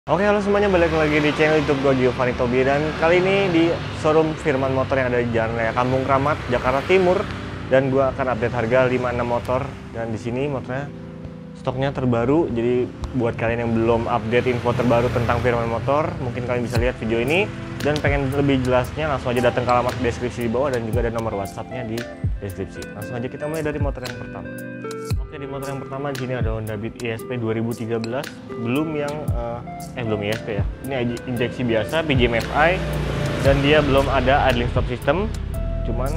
Oke, halo semuanya, balik lagi di channel YouTube gue, Giovanni Tobi. Dan kali ini di showroom Firman Motor yang ada di Jalan Raya Kampung Kramat, Jakarta Timur. Dan gue akan update harga 56 motor. Dan di sini motornya stoknya terbaru. Jadi buat kalian yang belum update info terbaru tentang Firman Motor, mungkin kalian bisa lihat video ini. Dan pengen lebih jelasnya, langsung aja datang ke alamat deskripsi di bawah. Dan juga ada nomor WhatsApp-nya di deskripsi. Langsung aja kita mulai dari motor yang pertama. Oke, di motor yang pertama di sini ada Honda Beat ESP 2013, belum yang belum ESP ya. Ini injeksi biasa PJM FI dan dia belum ada idling stop system. Cuman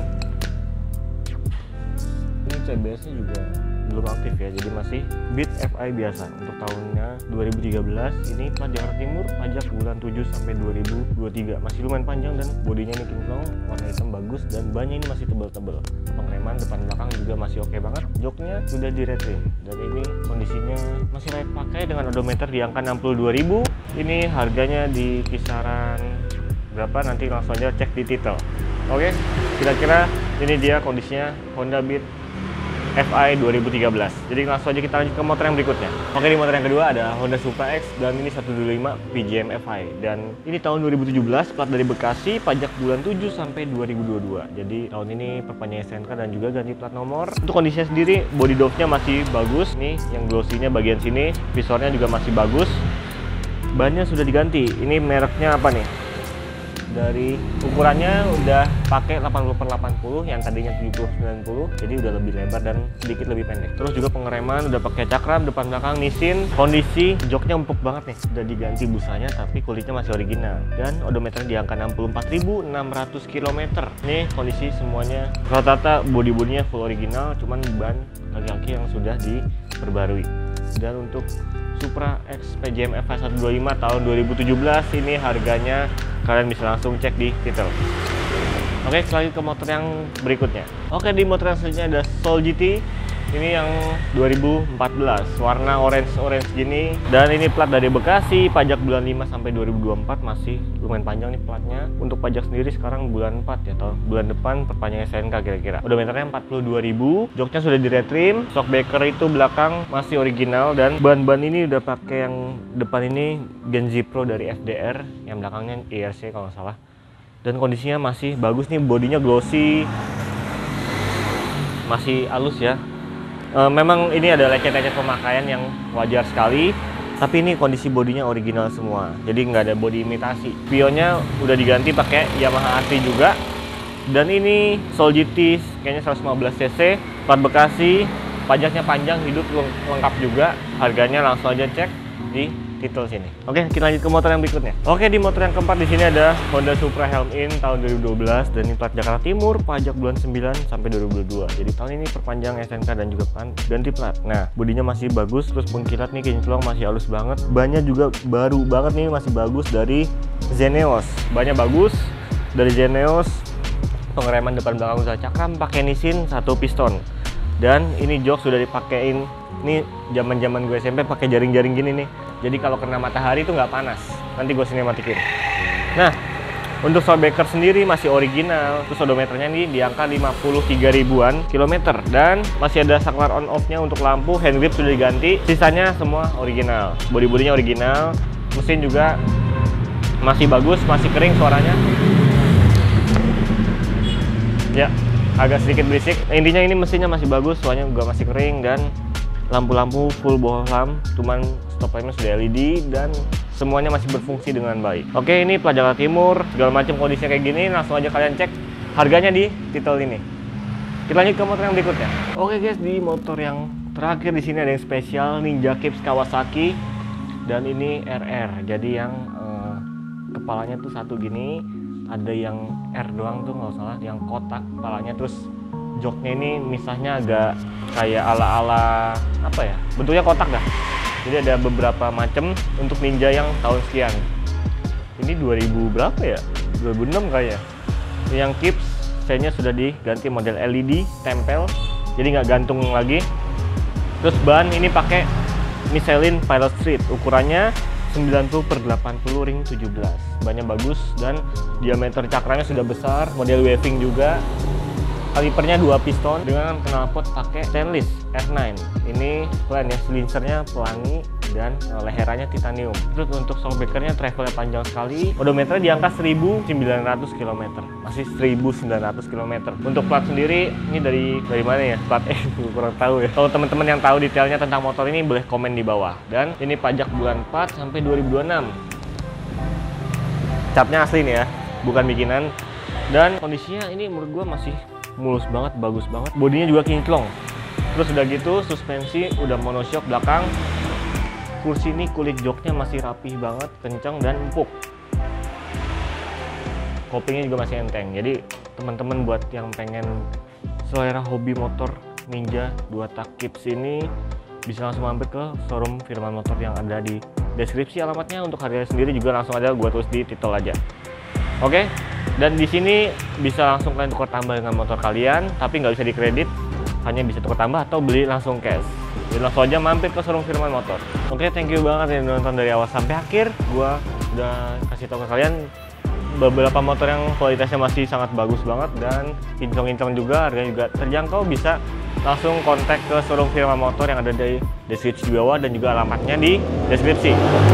ini CBS-nya juga belum aktif ya, jadi masih Beat FI biasa untuk tahunnya 2013. Ini plat Jakarta Timur, pajak bulan 7 sampai 2023. Masih lumayan panjang dan bodinya ini kinclong, warna hitam bagus dan bannya ini masih tebal-tebal. Pengereman depan belakang juga masih oke banget. Joknya sudah di retrim dan ini kondisinya masih layak pakai dengan odometer di angka 62.000. Ini harganya di kisaran berapa, nanti langsung aja cek di titel. Oke, kira-kira ini dia kondisinya Honda Beat FI 2013. Jadi langsung aja kita lanjut ke motor yang berikutnya. Oke, di motor yang kedua ada Honda Supra X dan ini 125 PJM FI. Dan ini tahun 2017, plat dari Bekasi, pajak bulan 7 sampai 2022. Jadi tahun ini perpanjang STNK dan juga ganti plat nomor. Untuk kondisinya sendiri, body doff-nya masih bagus. Nih, yang glossy-nya bagian sini, visornya juga masih bagus. Bannya sudah diganti. Ini mereknya apa nih? Dari ukurannya udah pakai 80/80, yang tadinya 70/90, jadi udah lebih lebar dan sedikit lebih pendek. Terus juga pengereman udah pakai cakram depan belakang Nissin. Kondisi joknya empuk banget nih, udah diganti busanya tapi kulitnya masih original. Dan odometernya di angka 64.600 km. Nih kondisi semuanya rata-rata body-bodinya full original, cuman ban kaki-kaki yang sudah diperbarui. Dan untuk Supra X PJM FI 125 tahun 2017 ini harganya kalian bisa langsung cek di titel. Oke, selanjutnya ke motor yang berikutnya. Oke, di motor yang selanjutnya ada Soul GT. Ini yang 2014, warna orange gini. Dan ini plat dari Bekasi, pajak bulan 5 sampai 2024, masih lumayan panjang nih platnya. Untuk pajak sendiri sekarang bulan 4 ya, atau bulan depan perpanjang STNK kira-kira. Odometernya 42.000, joknya sudah diretrim, shockbreaker itu belakang masih original dan ban-ban ini udah pakai yang depan ini Genzi Pro dari FDR, yang belakangnya IRC kalau nggak salah. Dan kondisinya masih bagus nih, bodinya glossy, masih halus ya. Memang ini ada lecet-lecet pemakaian yang wajar sekali, tapi ini kondisi bodinya original semua, jadi nggak ada bodi imitasi. Spionnya udah diganti pakai Yamaha RT juga. Dan ini Soul GT kayaknya 115 cc, plat Bekasi, pajaknya panjang, hidup lengkap juga. Harganya langsung aja cek di titel sini. Oke, kita lanjut ke motor yang berikutnya. Oke, di motor yang keempat di sini ada Honda Supra Helm-in tahun 2012 dan ini plat Jakarta Timur, pajak bulan 9 sampai 2022. Jadi tahun ini perpanjang STNK dan juga ganti plat. Nah, bodinya masih bagus, terus pengkilat nih kinclong masih halus banget. Bannya juga baru banget nih, masih bagus dari Zeneos. Bannya bagus dari Zeneos. Pengereman depan belakang usaha cakram, pakai Nissin 1 piston. Dan ini jok sudah dipakein. Ini zaman-zaman gue SMP pakai jaring-jaring gini nih. Jadi kalau kena matahari itu nggak panas. Nanti gue sinematikin. Nah, untuk shockbreaker sendiri masih original. Terus odometernya ini di angka 53 ribuan kilometer. Dan masih ada saklar on off-nya untuk lampu, hand grip sudah diganti. Sisanya semua original. Bodi-bodinya original. Mesin juga masih bagus, masih kering suaranya. Ya, agak sedikit berisik. Intinya ini mesinnya masih bagus, suaranya juga masih kering dan lampu-lampu full bohlam, cuman stop lampnya sudah LED dan semuanya masih berfungsi dengan baik. Oke, ini plat Jakarta Timur, segala macam kondisinya kayak gini, langsung aja kalian cek harganya di titel ini. Kita lanjut ke motor yang berikutnya. Oke guys, di motor yang terakhir di sini ada yang spesial Ninja Kicks Kawasaki dan ini RR. Jadi yang kepalanya tuh satu gini, ada yang R doang tuh nggak salah, yang kotak kepalanya, terus joknya ini misahnya agak kayak ala-ala apa ya, bentuknya kotak dah. Jadi ada beberapa macam untuk Ninja yang tahun sekian. Ini 2000 berapa ya, 2006 kayaknya. Yang kips saya sudah diganti model LED tempel, jadi nggak gantung lagi. Terus ban ini pakai Michelin Pilot Street, ukurannya 90/80 ring 17. Bannya bagus dan diameter cakramnya sudah besar, model waving juga. Kalipernya 2 piston dengan knalpot pakai stainless R9. Ini keren ya, silinsernya pelangi dan leherannya titanium. Terus untuk shockbreakernya travelnya panjang sekali, odometernya di angka 1900 km, masih 1900 km. Untuk plat sendiri ini dari mana ya? Plat kurang tahu ya. Kalau teman-teman yang tahu detailnya tentang motor ini boleh komen di bawah. Dan ini pajak bulan 4 sampai 2026. Capnya asli nih ya, bukan bikinan. Dan kondisinya ini menurut gua masih mulus banget, bagus banget. Bodinya juga kinclong. Terus udah gitu suspensi udah monoshock belakang. Kursi ini kulit joknya masih rapih banget, kencang dan empuk. Kopingnya juga masih enteng. Jadi teman-teman buat yang pengen selera hobi motor Ninja 2 tak Kips ini bisa langsung mampir ke showroom Firman Motor yang ada di deskripsi alamatnya. Untuk harganya sendiri juga langsung ada gua tulis di titel aja. Oke, dan di sini bisa langsung kalian tukar tambah dengan motor kalian, tapi nggak bisa dikredit, hanya bisa tukar tambah atau beli langsung cash. Jadi langsung aja mampir ke showroom Firman Motor. Oke, thank you banget yang nonton dari awal sampai akhir. Gua udah kasih tahu ke kalian beberapa motor yang kualitasnya masih sangat bagus banget dan kinclong-kinclong juga, harganya juga terjangkau. Bisa langsung kontak ke showroom Firman Motor yang ada di deskripsi di bawah dan juga alamatnya di deskripsi.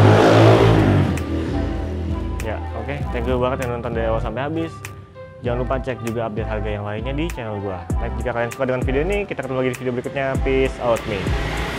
Ya, oke, thank you banget yang nonton dari awal sampai habis. Jangan lupa cek juga update harga yang lainnya di channel gua. Like jika kalian suka dengan video ini, kita ketemu lagi di video berikutnya. Peace out, me.